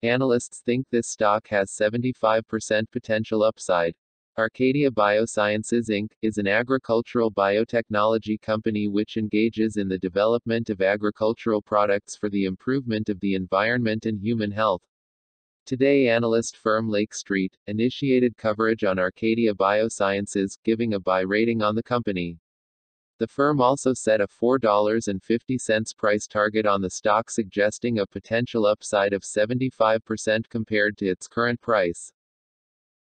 Analysts think this stock has 75% potential upside. Arcadia Biosciences Inc. is an agricultural biotechnology company which engages in the development of agricultural products for the improvement of the environment and human health. Today, analyst firm Lake Street initiated coverage on Arcadia Biosciences, giving a buy rating on the company. The firm also set a $4.50 price target on the stock, suggesting a potential upside of 75% compared to its current price.